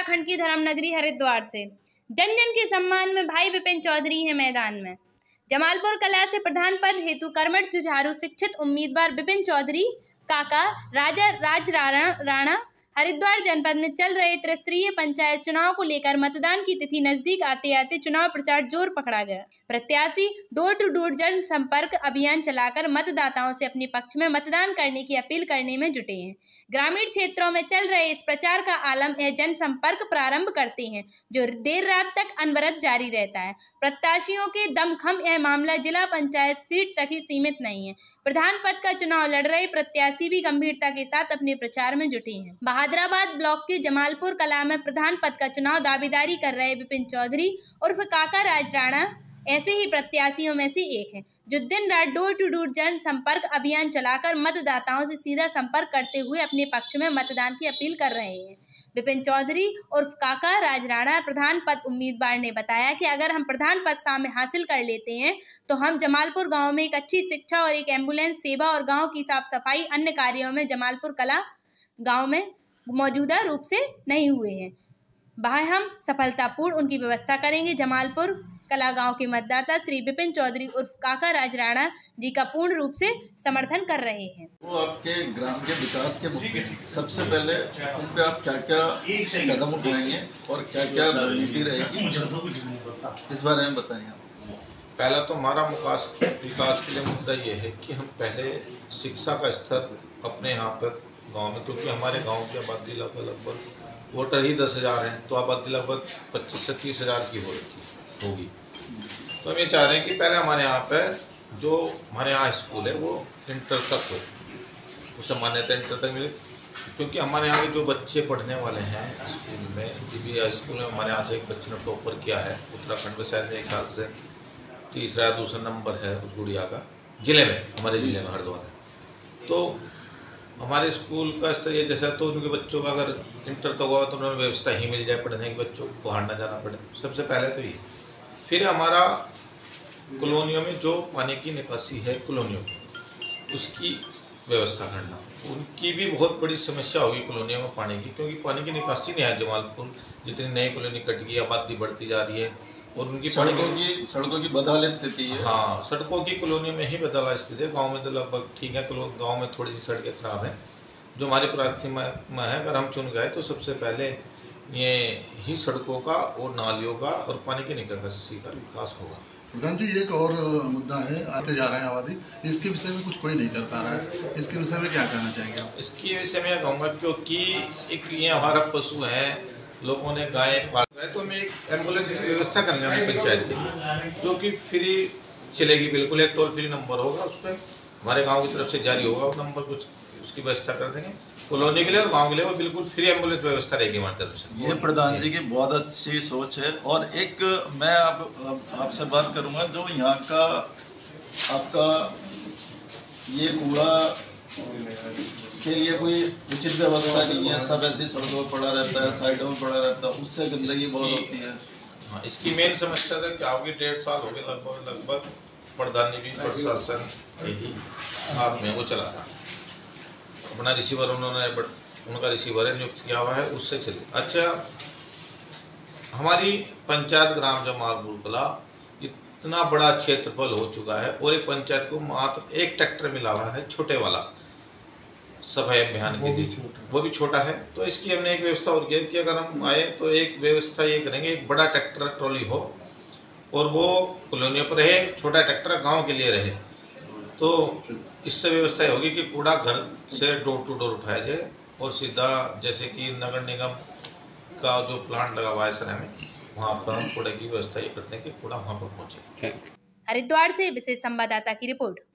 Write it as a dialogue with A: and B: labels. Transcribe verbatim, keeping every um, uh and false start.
A: उत्तराखंड की धर्मनगरी हरिद्वार से। जन जन के सम्मान में भाई विपिन चौधरी हैं मैदान में। जमालपुर कला से प्रधान पद हेतु कर्मठ जुझारू शिक्षित उम्मीदवार विपिन चौधरी काका राजा राज राणा राणा हरिद्वार जनपद में चल रहे त्रिस्तरीय पंचायत चुनाव को लेकर मतदान की तिथि नजदीक आते आते चुनाव प्रचार जोर पकड़ा गया। प्रत्याशी डोर टू डोर जन संपर्क अभियान चलाकर मतदाताओं से अपने पक्ष में मतदान करने की अपील करने में जुटे हैं। ग्रामीण क्षेत्रों में चल रहे इस प्रचार का आलम यह जनसंपर्क प्रारंभ करते हैं जो देर रात तक अनवरत जारी रहता है। प्रत्याशियों के दमखम यह मामला जिला पंचायत सीट तक ही सीमित नहीं है। प्रधान पद का चुनाव लड़ रहे प्रत्याशी भी गंभीरता के साथ अपने प्रचार में जुटे हैं। बहादुराबाद ब्लॉक के जमालपुर कला में प्रधान पद का चुनाव दावेदारी कर रहे विपिन चौधरी उर्फ काका राज राणा ऐसे ही प्रत्याशियों में से एक हैं जो दिन रात डोर टू डोर जन संपर्क अभियान चलाकर मतदाताओं से सीधा संपर्क करते हुए अपने पक्ष में मतदान की अपील कर रहे हैं। विपिन चौधरी उर्फ काका राज राणा प्रधान पद उम्मीदवार ने बताया कि अगर हम प्रधान पद सामने हासिल कर लेते हैं तो हम जमालपुर गांव में एक अच्छी शिक्षा और एक एम्बुलेंस सेवा और गांव की साफ सफाई अन्य कार्यों में जमालपुर कला गांव में मौजूदा रूप से नहीं हुए हैं, वहाँ हम सफलतापूर्ण उनकी व्यवस्था करेंगे। जमालपुर कला गांव के मतदाता श्री विपिन चौधरी उर्फ काका राज राणा जी का पूर्ण रूप से समर्थन कर रहे हैं।
B: वो आपके ग्राम के विकास के मुद्दे सबसे पहले उन पे आप क्या क्या कदम उठाएंगे और क्या क्या रणनीति रहेगी इस बारे में बताएंगे।
C: पहला तो हमारा विकास विकास के लिए मुद्दा ये है कि हम पहले शिक्षा का स्तर अपने यहाँ पर गांव में, क्योंकि हमारे गांव की आबादी लगभग लगभग वोटर ही दस हज़ार हैं तो आबादी लगभग पच्चीस से तीस हज़ार की हो रखी होगी। तो हम ये चाह रहे हैं कि पहले हमारे यहाँ पे जो हमारे यहाँ स्कूल है वो इंटर तक हो, उसे मान्यता इंटर तक मिले, क्योंकि हमारे यहाँ के जो बच्चे पढ़ने वाले हैं स्कूल में, जी बी आई स्कूल में हमारे यहाँ से एक बच्चे ने टॉपर किया है उत्तराखंड में, शायद एक साल से तीसरा या दूसरा नंबर है उस गुड़िया का ज़िले में, हमारे ज़िले में हरिद्वार में। तो हमारे स्कूल का स्तर ये जैसा, तो उनके बच्चों का अगर इंटर तक होगा तो उन्हें व्यवस्था ही मिल जाए पढ़ने के, बच्चों को बाहर ना जाना पड़े, सबसे पहले तो ये। फिर हमारा कॉलोनियों में जो पानी की निकासी है कॉलोनियों की, उसकी व्यवस्था करना, उनकी भी बहुत बड़ी समस्या होगी कॉलोनियों में पानी की, क्योंकि पानी की निकासी नहीं है। जमालपुर जितनी नई कॉलोनी कट गई, आबादी बढ़ती जा रही है और उनकी
B: सड़कों की सड़कों की बदहाल स्थिति है।
C: हाँ, सड़कों की कॉलोनी में ही बदहाल स्थिति है। गांव में तो लगभग ठीक है, गांव में थोड़ी सी सड़कें खराब हैं जो हमारी प्राथमिकता है। अगर हम चुन गए तो सबसे पहले ये ही सड़कों का और नालियों का और पानी की निकासी का विकास होगा।
D: प्रधान जी, एक और मुद्दा है, आते जा रहे हैं आबादी, इसके विषय में कुछ कोई नहीं कर पा रहा है, इसके विषय में क्या कहना चाहेंगे आप?
C: इसके विषय में कहूँगा क्योंकि एक ये हमारा पशु है, लोगों ने गाय पाल गए तो हमें एक एम्बुलेंस की व्यवस्था करनी होगी पंचायत के लिए, जो कि फ्री चलेगी बिल्कुल। एक टोल फ्री नंबर होगा, उस पर हमारे गांव की तरफ से जारी होगा वो नंबर, कुछ उसकी व्यवस्था कर देंगे कॉलोनी के लिए और गांव के लिए, वो बिल्कुल फ्री एम्बुलेंस व्यवस्था रहेगी हमारी तरफ से।
B: ये प्रधान जी की बहुत अच्छी सोच है। और एक मैं आप आपसे बात करूंगा, जो यहाँ का आपका ये कूड़ा के लिए कोई उचित व्यवस्था नहीं है, सब ऐसी सड़कों पर पड़ा रहता है, साइडों में पड़ा रहता है, उससे गंदगी बहुत होती है।
C: हाँ, इसकी मेन समस्या है कि आपकी डेढ़ साल हो गए लगभग लगभग प्रधानी भी प्रशासन यही हाथ में वो चला रहा है, अपना रिसीवर उन्होंने उनका रिसीवर नियुक्त किया हुआ है, उससे चले। अच्छा, हमारी पंचायत ग्राम जमालपुर कला इतना बड़ा क्षेत्रफल हो चुका है और एक पंचायत को मात्र एक ट्रैक्टर मिला हुआ है, छोटे वाला सफाई अभियान के लिए, वो भी छोटा है। तो इसकी हमने एक व्यवस्था और की कि अगर हम आए तो एक व्यवस्था ये करेंगे, एक बड़ा ट्रैक्टर ट्रॉली हो और वो कॉलोनियों पर रहे, छोटा ट्रैक्टर गांव के लिए रहे। तो इससे व्यवस्था ये होगी कि कूड़ा घर से डोर टू डोर उठाया जाए और सीधा, जैसे कि नगर निगम का जो प्लांट लगा हुआ है सर में, वहाँ पर हम कूड़े की व्यवस्था ये करते हैं कि कूड़ा वहाँ पर पहुँचे।
A: हरिद्वार से विशेष संवाददाता की रिपोर्ट।